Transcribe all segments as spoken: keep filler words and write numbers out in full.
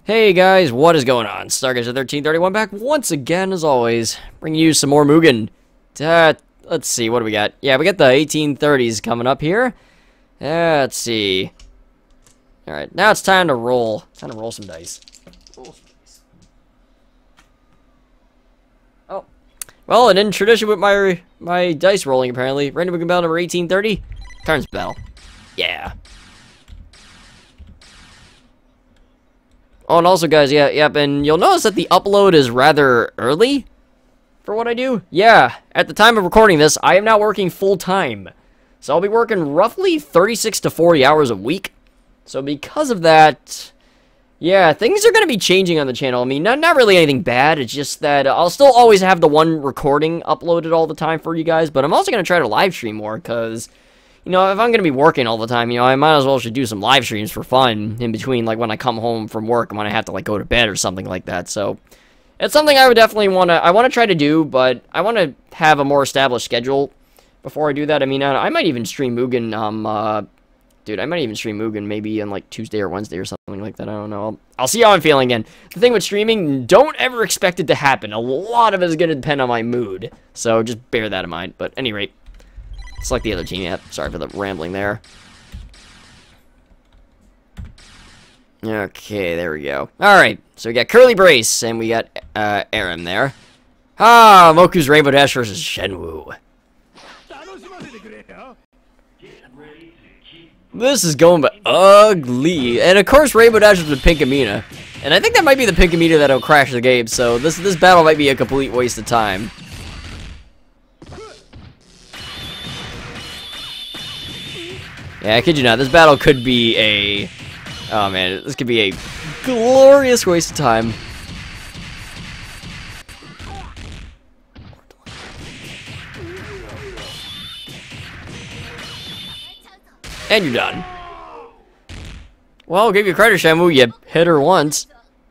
Hey guys, what is going on? Stargazer thirteen thirty-one back once again, as always, bringing you some more Mugen. Uh, let's see, what do we got? Yeah, we got the eighteen thirties coming up here. Uh, let's see. Alright, now it's time to roll. Time to roll some dice. Roll some dice. Oh. Well, and in tradition with my my dice rolling, apparently, random Mugen battle number eighteen thirty, turns battle. Yeah. Oh, and also, guys, yeah, yep, and you'll notice that the upload is rather early for what I do. Yeah, at the time of recording this, I am now working full-time. So I'll be working roughly thirty-six to forty hours a week. So because of that, yeah, things are going to be changing on the channel. I mean, not, not really anything bad. It's just that I'll still always have the one recording uploaded all the time for you guys. But I'm also going to try to live stream more because, you know, if I'm going to be working all the time, you know, I might as well should do some live streams for fun in between, like, when I come home from work and when I have to, like, go to bed or something like that. So, it's something I would definitely want to, I want to try to do, but I want to have a more established schedule before I do that. I mean, I, I might even stream Mugen, um, uh, dude, I might even stream Mugen maybe on, like, Tuesday or Wednesday or something like that. I don't know. I'll, I'll see how I'm feeling again. The thing with streaming, don't ever expect it to happen. A lot of it is going to depend on my mood. So, just bear that in mind. But, at any rate. Select the other team. Yeah, sorry for the rambling there. Okay, there we go. Alright, so we got Curly Brace, and we got uh, Aram there. Ah, Moku's Rainbow Dash versus Shenwu. This is going but ugly. And of course, Rainbow Dash is with Pinkamena. And I think that might be the Pinkamena that'll crash the game, so this, this battle might be a complete waste of time. Yeah, I kid you not, this battle could be a... Oh man, this could be a glorious waste of time. And you're done. Well, I'll give you credit, Shenwu, you hit her once.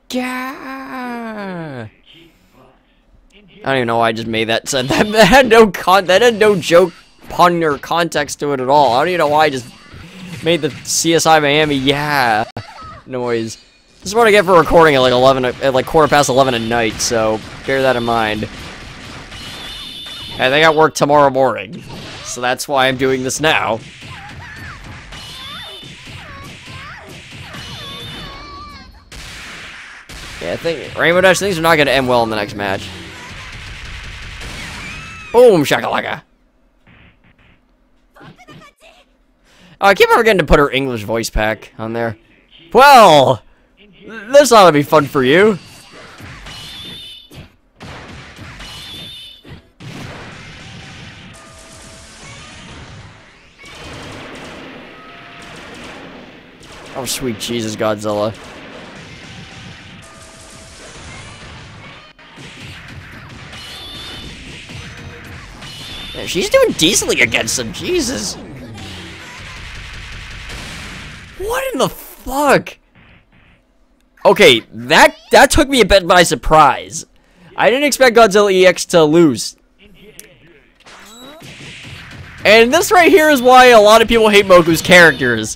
Yeah. I don't even know why I just made that said that. That had no con that had no joke pun or context to it at all. I don't even know why I just made the C S I Miami yeah noise. This is what I get for recording at like eleven at like quarter past eleven at night, so bear that in mind. And I got work tomorrow morning, so that's why I'm doing this now. Yeah, I think Rainbow Dash things are not gonna end well in the next match. Boom shakalaka. Oh, I keep forgetting to put her English voice pack on there. Well, this ought to be fun for you. Oh, sweet Jesus, Godzilla. Yeah, she's doing decently against him, Jesus. What in the fuck? Okay, that that took me a bit by surprise. I didn't expect Godzilla E X to lose. And this right here is why a lot of people hate Moku's characters.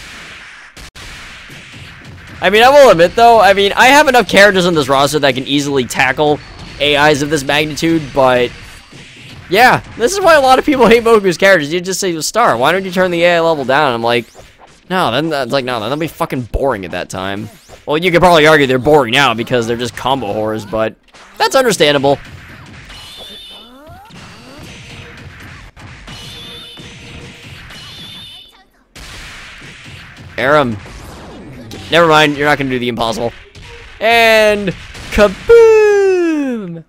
I mean, I will admit though, I mean, I have enough characters on this roster that can easily tackle A Is of this magnitude, but yeah, this is why a lot of people hate Moku's characters. You just say star. Why don't you turn the A I level down? I'm like, no, then that's like, no, that'll be fucking boring at that time. Well, you could probably argue they're boring now because they're just combo whores, but that's understandable. Aram. Never mind, you're not gonna do the impossible. And kaboom!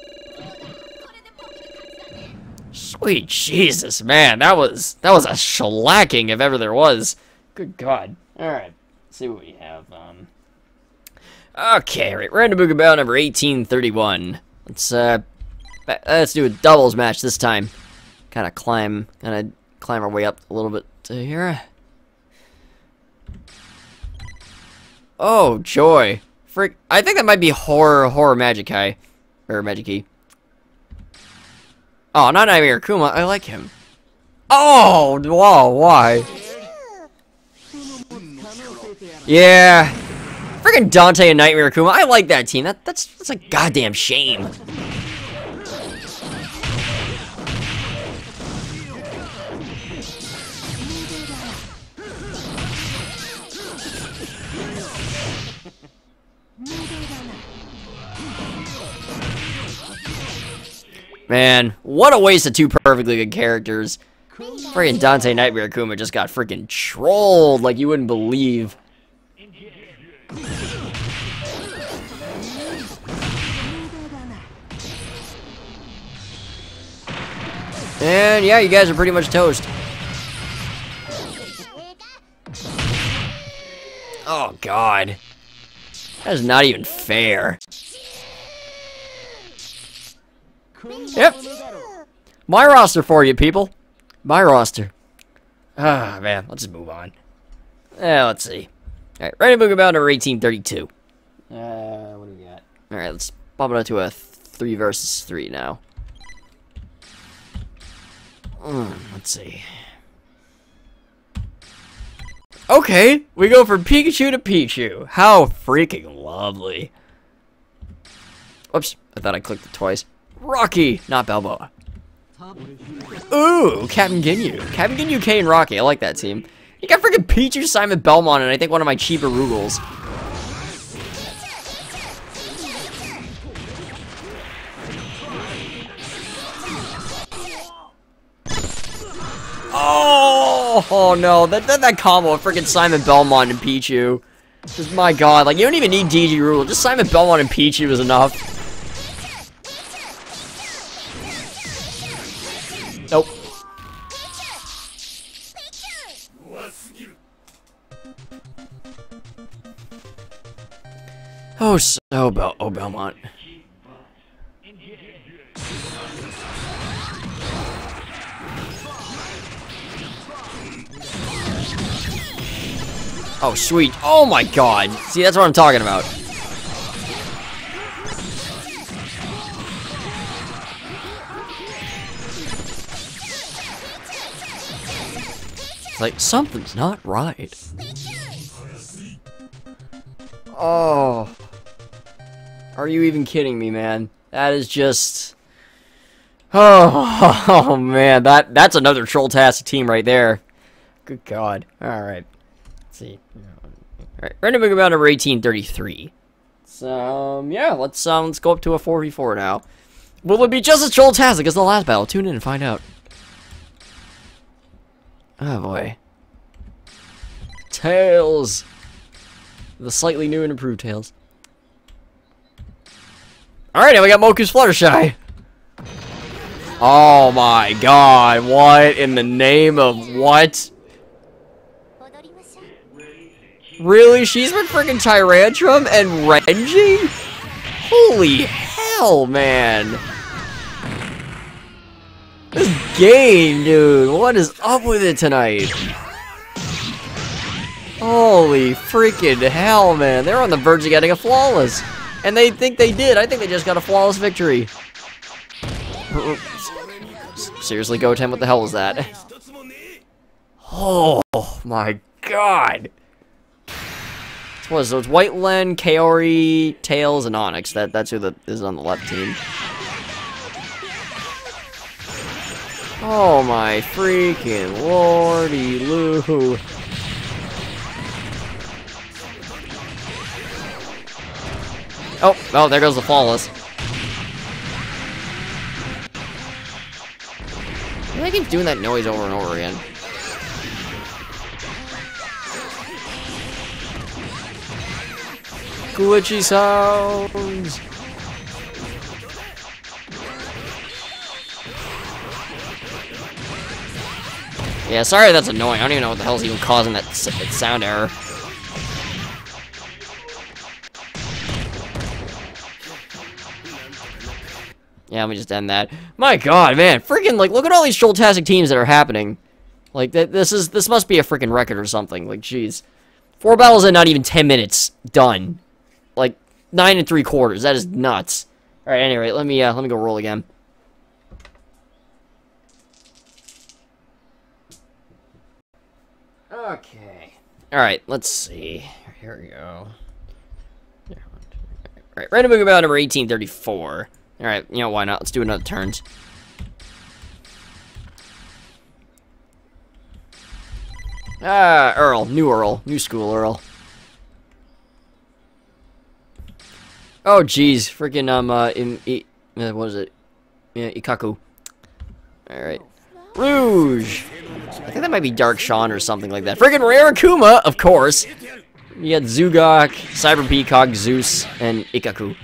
Sweet Jesus, man, that was that was a shellacking if ever there was. Good God. Alright, let's see what we have. Um, okay, right, random Mugen battle number eighteen thirty-one. Let's, uh, let's do a doubles match this time. Kind of climb, kind of climb our way up a little bit to here. Oh, joy. Frick, I think that might be Horror, Horror Magikai. Or Magiki. Oh, not Naimir Kuma, I like him. Oh, wow, why? Yeah, Freaking Dante and Nightmare Kuma. I like that team. That that's that's a goddamn shame. Man, what a waste of two perfectly good characters. Freaking Dante Nightmare Kuma just got freaking trolled like you wouldn't believe. And yeah, you guys are pretty much toast. Oh god. That is not even fair. Yep. My roster for you, people. My roster. Ah, man. Let's just move on. Yeah, let's see. Alright, ready to move about to eighteen thirty-two. Uh, what do we got? Alright, let's bump it up to a three versus three now. Mm, let's see. Okay, we go from Pikachu to Pichu. How freaking lovely. Whoops, I thought I clicked it twice. Rocky, not Balboa. Ooh, Captain Ginyu. Captain Ginyu, K, and Rocky. I like that team. You got freaking Pichu, Simon Belmont, and I think one of my cheaper Rugals. Oh, oh no, that, that that combo of freaking Simon Belmont and Pichu. Just my god, like you don't even need D G Rugal. Just Simon Belmont and Pichu is enough. Nope. Oh, so Bel oh Belmont. Oh, sweet. Oh my god. See, that's what I'm talking about. It's like, something's not right. Oh. Are you even kidding me, man? That is just... Oh, oh man. That, that's another troll-tastic team right there. Good god. Alright. Let's see. Alright, we're gonna move about number eighteen thirty-three. So, um, yeah, let's, um, let's go up to a four v four now. Will it be just as troll-tastic as the last battle? Tune in and find out. Oh boy. Tails! The slightly new and improved Tails. Alright, now we got Moku's Fluttershy. Oh my god, what in the name of what? Really? She's with freaking Tyrantrum and Renji? Holy hell, man. This game, dude. What is up with it tonight? Holy freaking hell, man. They're on the verge of getting a flawless. And they think they did. I think they just got a flawless victory. Seriously, Goten, what the hell was that? Oh my god. What is it? So it's White Len, Kaori, Tails, and Onyx. That that's who the, is on the left team. Oh my freaking lordy loo. Oh, oh, there goes the flawless. I keep doing that noise over and over again. Glitchy sounds. Yeah, sorry that's annoying. I don't even know what the hell's even causing that, that sound error. Yeah, let me just end that. My god, man. Freaking, like, look at all these troll-tastic teams that are happening. Like, th this is, this must be a freaking record or something. Like, jeez. Four battles in not even ten minutes. Done. Like, nine and three quarters. That is nuts. Alright, anyway, let me, uh, let me go roll again. Okay. Alright, let's see. Here we go. Alright, random move about number eighteen thirty-four. Alright, you know, why not? Let's do another turn. Ah, Earl. New Earl. New school Earl. Oh, jeez. Freaking, um, uh, in, in, uh, what is it? Yeah, Ikaku. Alright. Rouge! I think that might be Dark Sean or something like that. Freaking Rare Akuma, of course! You got Zugok, Cyber Peacock, Zeus, and Ikaku.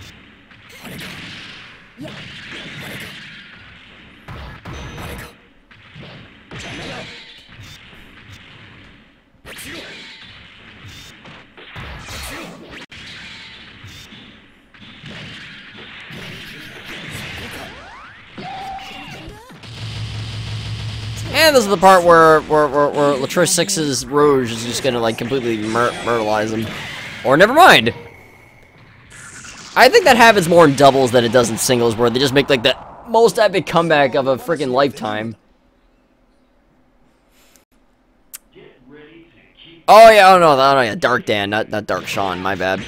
And this is the part where where, where, where Latrice Six's Rouge is just gonna like completely mur myrtleize him. Or never mind. I think that happens more in doubles than it does in singles, where they just make like the most epic comeback of a freaking lifetime. Oh yeah, oh no, oh no, yeah, Dark Dan, not not Dark Sean. My bad.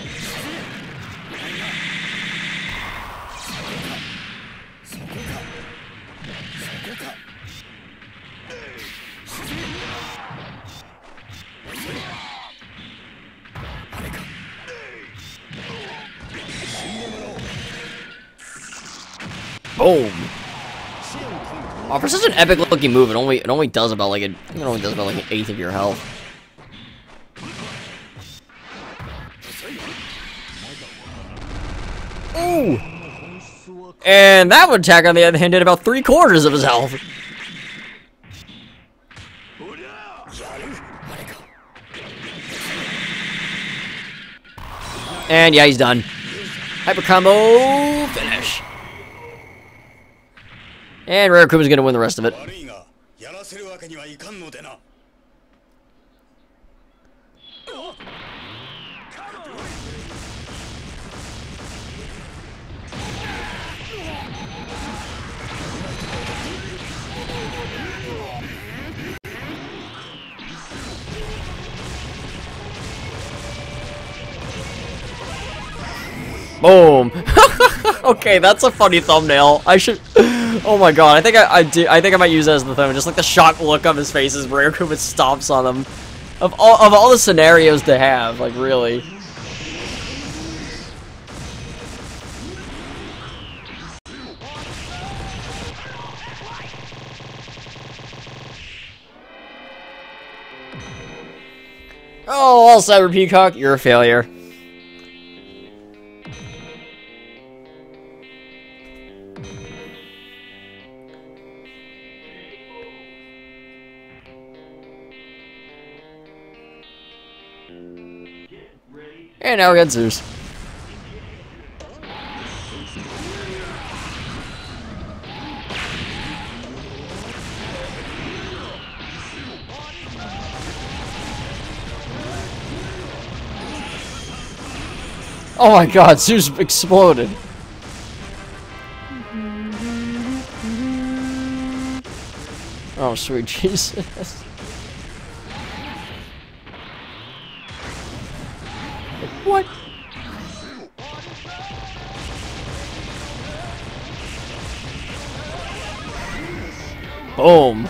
Boom! Oh, for such an epic looking move, it only it only does about like a, it only does about like an eighth of your health. Ooh! And that one attack on the other hand did about three quarters of his health. And yeah, he's done. Hyper combo finish. And Rare Akuma's gonna win the rest of it. Boom. Okay, that's a funny thumbnail. I should. Oh my god, I think I, I do. I think I might use that as the thumbnail. Just like the shocked look on his face as Rare Akuma stomps on him. Of all of all the scenarios to have, like really. Oh, all Cyber Peacock, you're a failure. And now we got Zeus. Oh my god, Zeus exploded. Oh, sweet Jesus. What? Boom.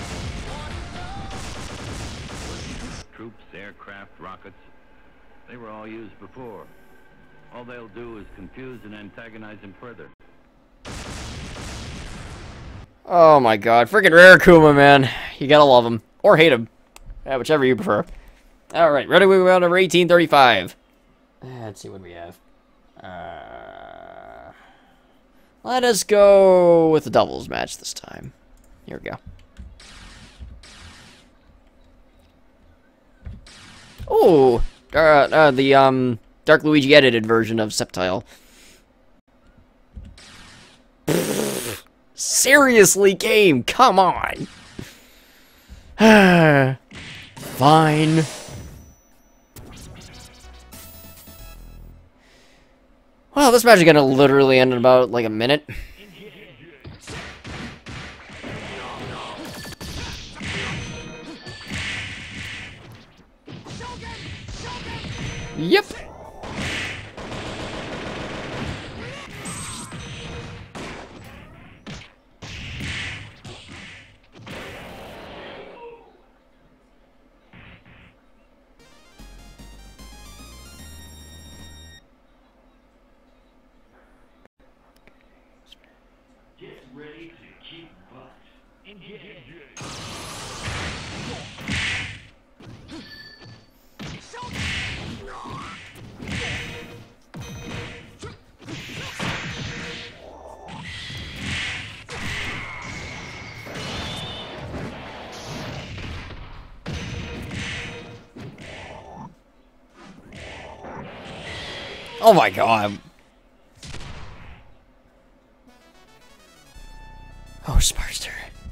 Troops, aircraft, rockets, they were all used before. All they'll do is confuse and antagonize him further. Oh my god, freaking Rare Akuma, man. You gotta love him. Or hate him. Yeah, whichever you prefer. Alright, ready, we go on number eighteen thirty-five. Let's see what we have. Uh, let us go with the doubles match this time. Here we go. Oh, uh, uh, the um Dark Luigi edited version of Sceptile. Seriously, game, come on. Fine. Well, this match is gonna literally end in about like a minute. Yep. ready to kick butt. Engage. Oh my god. Oh, Sparkster.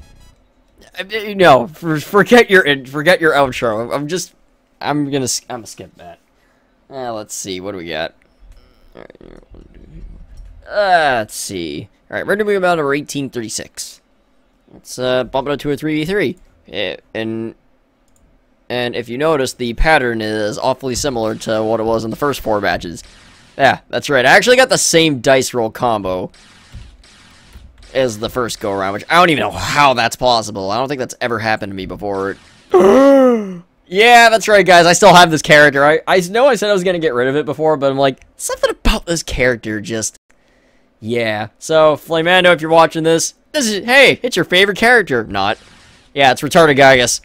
No, for, forget your forget your outro. I'm just, I'm gonna, I'm gonna skip that. Uh, let's see, what do we got? All right, uh, let's see. All right, we're gonna move about number eighteen thirty-six. Let's uh, bump it up to a three v three. Yeah, and and if you notice, the pattern is awfully similar to what it was in the first four matches. Yeah, that's right. I actually got the same dice roll combo as the first go around, which I don't even know how that's possible. I don't think that's ever happened to me before. Yeah, that's right, guys. I still have this character. I, I know I said I was going to get rid of it before, but I'm like, something about this character just... Yeah. So, Flamando, if you're watching this, this is... Hey, it's your favorite character. Not. Yeah, it's Retarded Gygus.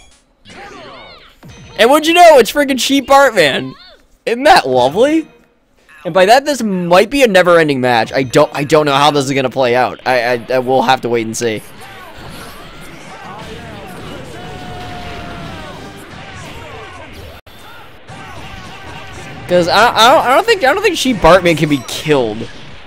And what'd you know? It's freaking Sheep Bartman. Isn't that lovely? And by that, this might be a never-ending match. I don't, I don't know how this is gonna play out. I, I, I will have to wait and see. Because I, I don't, I don't think, I don't think Sheep Bartman can be killed.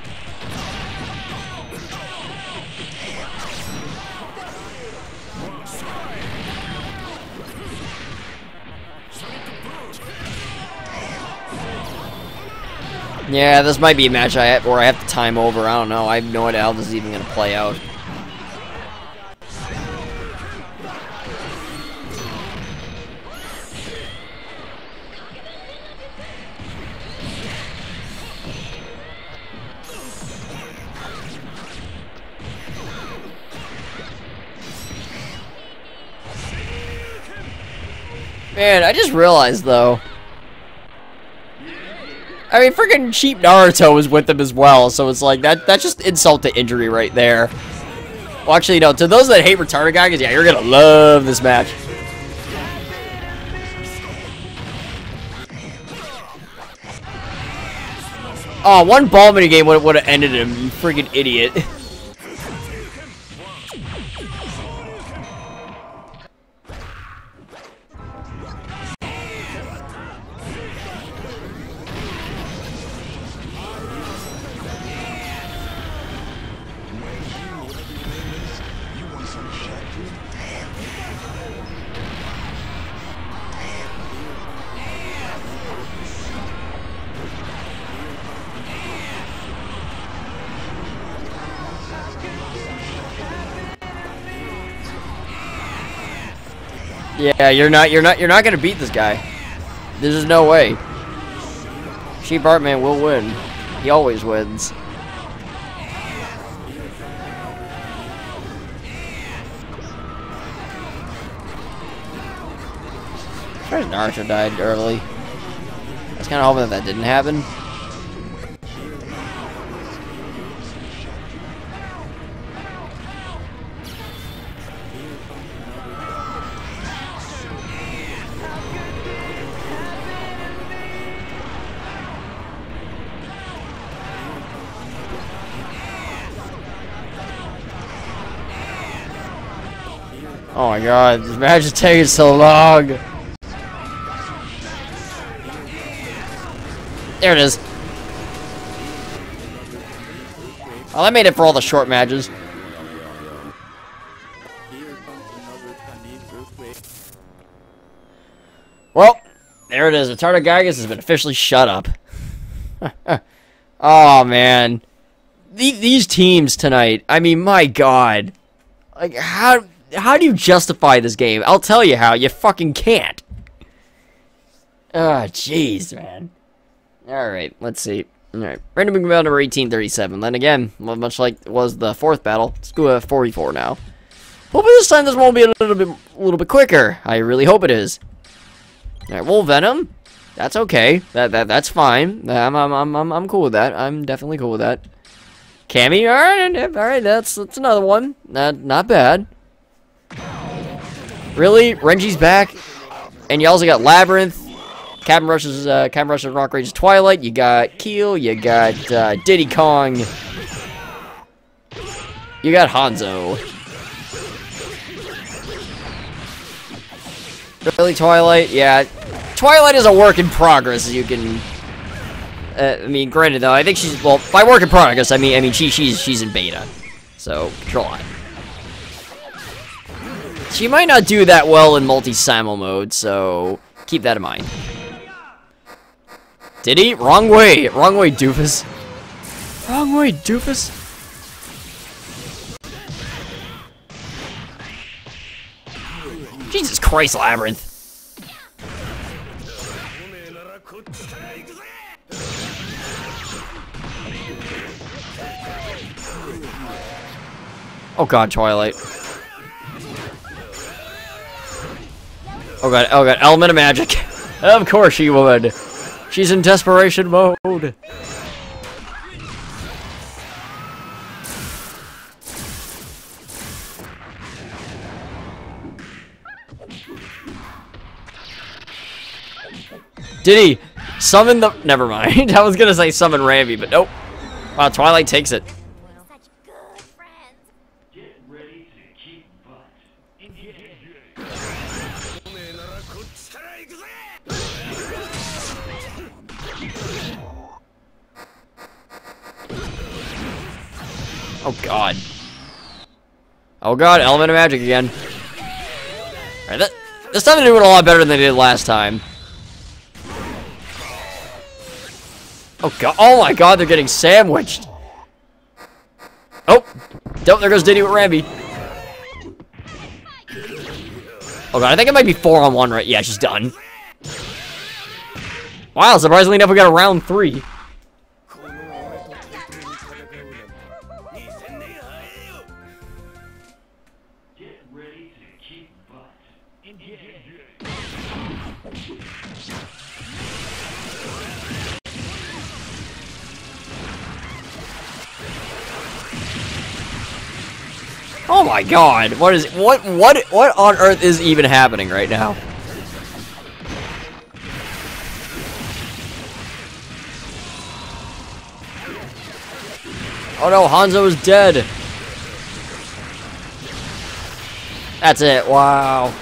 Yeah, this might be a match I have, where I have to time over. I don't know. I have no idea how this is even going to play out. Man, I just realized, though. I mean, freaking Cheap Naruto was with them as well, so it's like, that that's just insult to injury right there. Well, actually, no, to those that hate Retarded Gygus, yeah, you're gonna love this match. Oh, one ball mini game would have ended him, you freaking idiot. Yeah, you're not, you're not, you're not gonna beat this guy. There's just no way. Sheep Bartman will win. He always wins. Surprised Naruto died early. I was kind of hoping that that didn't happen. Oh my god, this match is taking so long. There it is. Well, I made it for all the short matches. Well, there it is. Retarded Gygus has been officially shut up. Oh man. The, these teams tonight, I mean, my god. Like, how... How do you justify this game? I'll tell you how. You fucking can't. Ah, oh, jeez, man. Alright, let's see. Alright, random battle number eighteen thirty-seven. Then again, much like it was the fourth battle, let's go at forty-four now. Hopefully this time this one will be a little bit a little bit quicker. I really hope it is. Alright, well, Venom. That's okay. That that that's fine. I'm I'm I'm I'm I'm cool with that. I'm definitely cool with that. Cammy, alright, alright, that's that's another one. Not not bad. Really? Renji's back? And you also got Labyrinth, Captain Rush's uh Captain Rush's Rock Rage Twilight, you got Keel, you got uh, Diddy Kong. You got Hanzo. Really, Twilight? Yeah. Twilight is a work in progress, as you can... Uh, I mean, granted, though, I think she's... Well, by work in progress, I mean, I mean, she, she's, she's in beta. So, control on. She might not do that well in multi-simul mode, so... Keep that in mind. Did he? Wrong way! Wrong way, doofus. Wrong way, doofus. Jesus Christ, Labyrinth. Oh god, Twilight. Oh god, oh god, Element of Magic. Of course she would. She's in desperation mode. Did he summon the... Never mind. I was gonna say summon Rambi, but nope. Wow, Twilight takes it. Such good friends. Get ready to keep butt. Oh god. Oh god, Element of Magic again. Alright, that, this time they're doing a lot better than they did last time. Oh god, oh my god, they're getting sandwiched. Oh, nope, there goes Diddy with Rambi. Oh god, I think it might be four on one, right? Yeah, she's done. Wow, surprisingly enough, we got a round three. Get ready to keep butt. Oh my god, what is what what what on earth is even happening right now? Oh no, Hanzo is dead. That's it. Wow.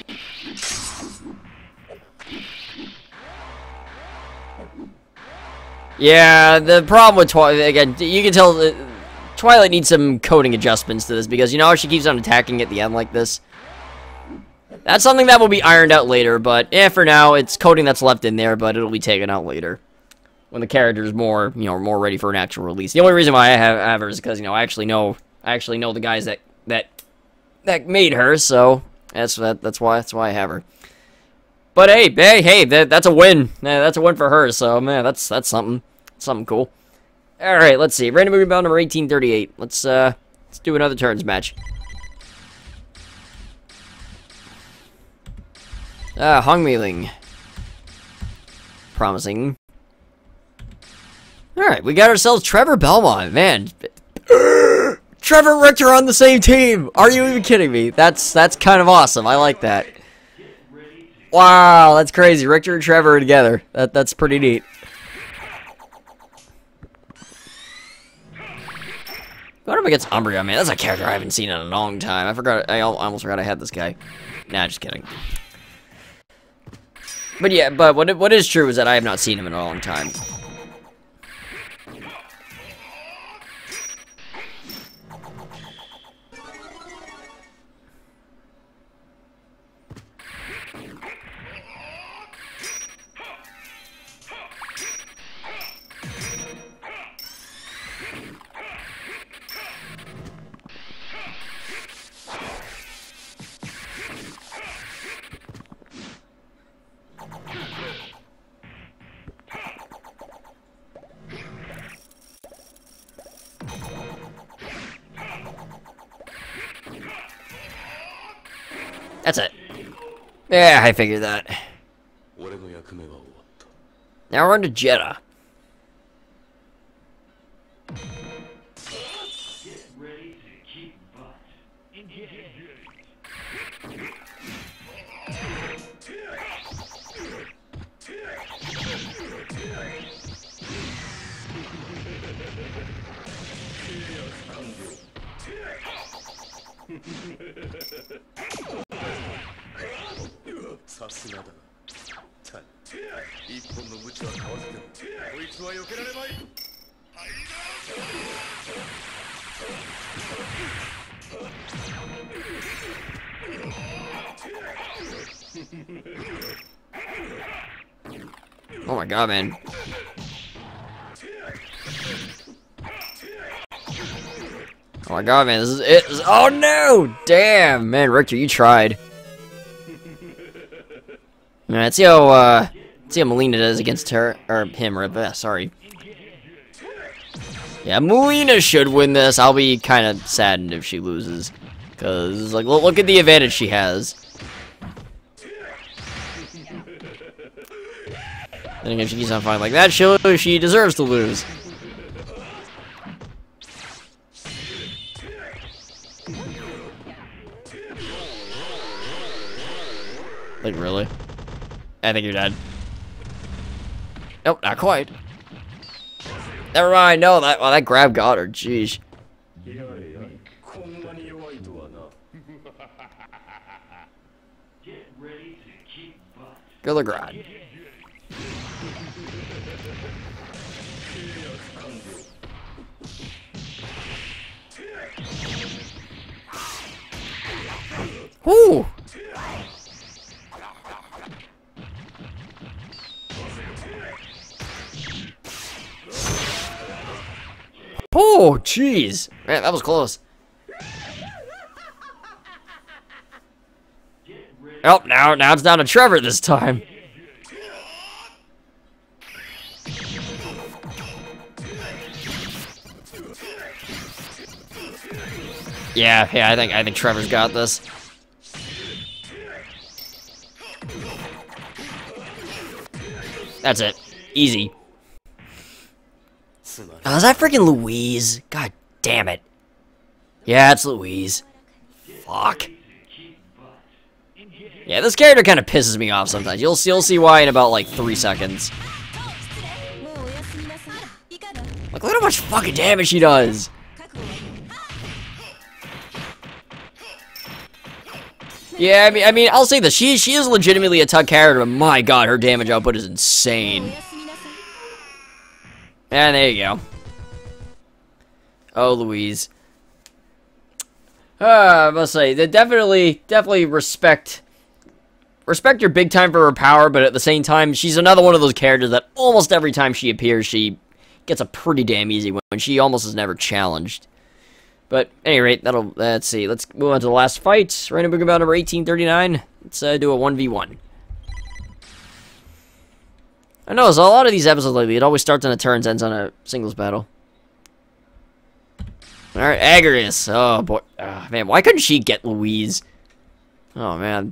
Yeah, the problem with Twilight, again, you can tell that Twilight needs some coding adjustments to this, because you know how she keeps on attacking at the end like this? That's something that will be ironed out later, but eh, for now, it's coding that's left in there, but it'll be taken out later. When the character's more, you know, more ready for an actual release. The only reason why I have, have her is because, you know, I actually know, I actually know the guys that, that, that made her, so that's, that, that's why, that's why I have her. But hey, hey, hey, that, that's a win. Yeah, that's a win for her, so, man, that's, that's something, something cool. Alright, let's see. Random rebound number eighteen thirty-eight. Let's, uh, let's do another turns match. Ah, Hongmeiling. Promising. Alright, we got ourselves Trevor Belmont, man. Trevor Richter on the same team! Are you even kidding me? That's, that's kind of awesome. I like that. Wow, that's crazy. Richter and Trevor together. That, that's pretty neat. Going up against Umbreon, man, that's a character I haven't seen in a long time. I forgot, I almost forgot I had this guy. Nah, just kidding. But yeah, but what, what is true is that I have not seen him in a long time. That's it. Yeah, I figured that. Now we're on to Jedha. さすがだな。た一本の鞭はかわせてもこいつは避けられまい。 Oh my god, man. Oh my god, man, this is it. This is, oh no! Damn, man, Richter, you tried. Alright, let's see how, uh, let's see how Melina does against her, or him, or, uh, sorry. Yeah, Melina should win this. I'll be kind of saddened if she loses. Because, like, look, look at the advantage she has. And if she keeps on fighting like that, she'll, she deserves to lose. Like, really? I think you're dead. Nope, not quite. Never mind, no, that, well, that grab got her, jeez. Gilligrad. Whoo! Oh, jeez. Man, that was close. Oh, now, now it's down to Trevor this time. Yeah, yeah, I think I think Trevor's got this. That's it. Easy. Oh, is that freaking Louise? God damn it. Yeah, it's Louise. Fuck. Yeah, this character kind of pisses me off sometimes. You'll see, you'll see why in about like three seconds. Like, look at how much fucking damage she does. Yeah, I mean, I mean, I'll say this. She she is legitimately a tough character, but my god, her damage output is insane. And there you go. Oh, Louise. Uh, I must say, they definitely, definitely respect, respect her big time for her power, but at the same time, she's another one of those characters that almost every time she appears, she gets a pretty damn easy win. She almost is never challenged. But, at any rate, that'll, let's see, let's move on to the last fight. Random Book About number eighteen thirty-nine. Let's uh, do a one v one. I know, so a lot of these episodes lately, it always starts on a turn and ends on a singles battle. Alright, Agarius. Oh, boy. Oh, man, why couldn't she get Louise? Oh, man.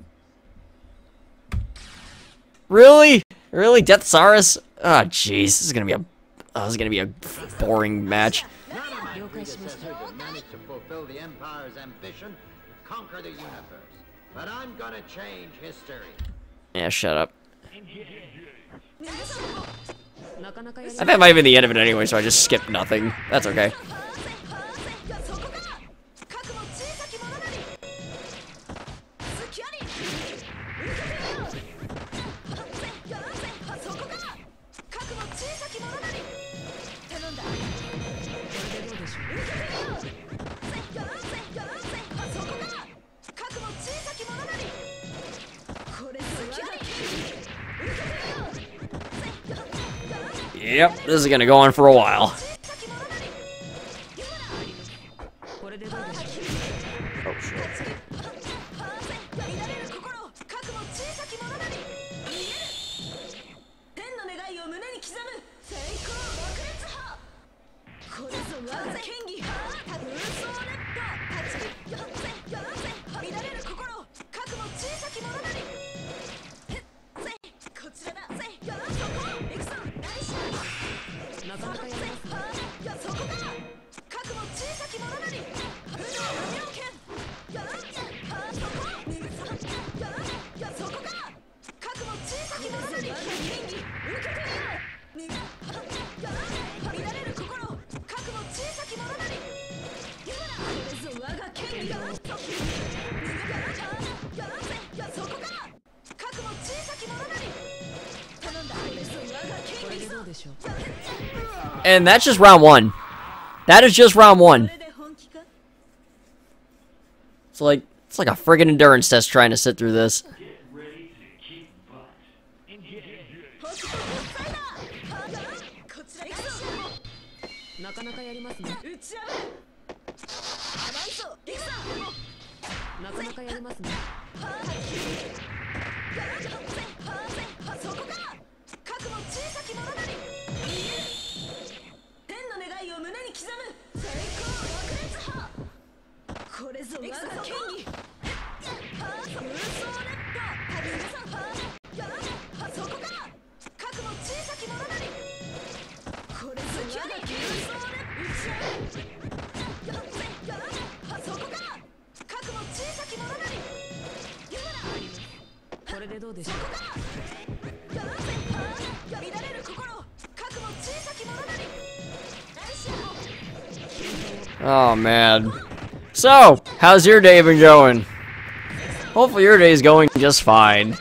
Really? Really? Deathsaurus? Oh, jeez. This is gonna be a... Oh, this is gonna be a boring match. Managed to fulfill the Empire's ambition to conquer the universe. But I'm gonna change history. Yeah, shut up. I think it might have been the end of it anyway, so I just skipped nothing. That's okay. Yep, this is gonna go on for a while. Oh shit. And that's just round one. That is just round one. It's like it's like a friggin' endurance test trying to sit through this. Oh man. So, how's your day been going? Hopefully your day's going just fine.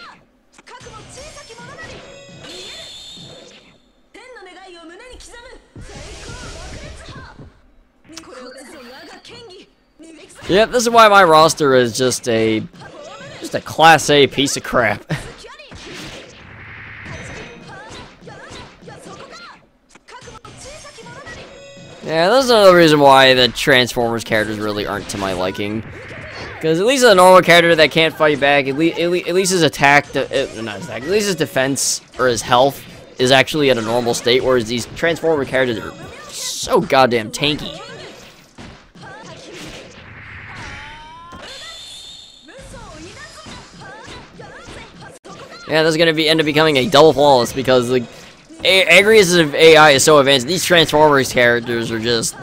Yep, this is why my roster is just a just a class A piece of crap. Yeah, that's another reason why the Transformers characters really aren't to my liking. Because at least a normal character that can't fight back, at, le at, le at least his attack, uh, not his attack, at least his defense or his health is actually at a normal state, whereas these Transformer characters are so goddamn tanky. Yeah, this is gonna be end up becoming a double flawless because like Agrius' A I is so advanced. These Transformers characters are just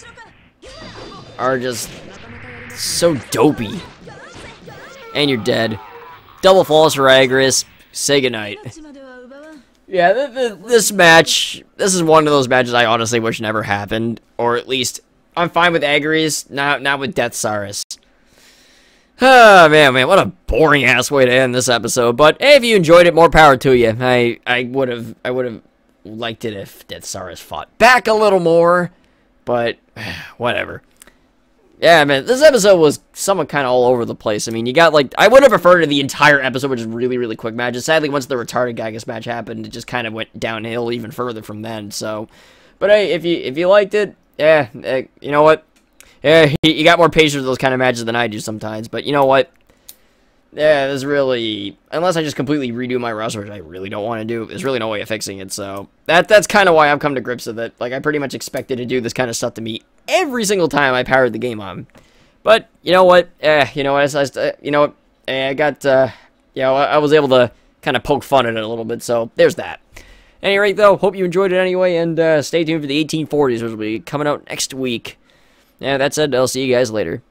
are just so dopey. And you're dead. Double flawless for Agrius. Say goodnight. Yeah, th th this match, this is one of those matches I honestly wish never happened, or at least I'm fine with Agrius, not not with Death Saurus. Oh, man, man, what a boring-ass way to end this episode. But, hey, if you enjoyed it, more power to you. I I would have I would have liked it if Death Saurus fought back a little more. But, whatever. Yeah, man, this episode was somewhat kind of all over the place. I mean, you got, like, I would have preferred the entire episode, which is really, really quick matches. Sadly, once the retarded Gygus match happened, it just kind of went downhill even further from then, so. But, hey, if you, if you liked it, yeah, eh, you know what? Yeah, you got more patience with those kind of matches than I do sometimes, but you know what? Yeah, there's really, unless I just completely redo my roster, which I really don't want to do, there's really no way of fixing it, so that that's kind of why I've come to grips with it. Like, I pretty much expected to do this kind of stuff to me every single time I powered the game on. But, you know what? Eh, you know what? I, I, you know what? Eh, I got, uh, you know, I, I was able to kind of poke fun at it a little bit, so there's that. At any rate, though, hope you enjoyed it anyway, and uh, stay tuned for the eighteen forties, which will be coming out next week. Yeah, that said, I'll see you guys later.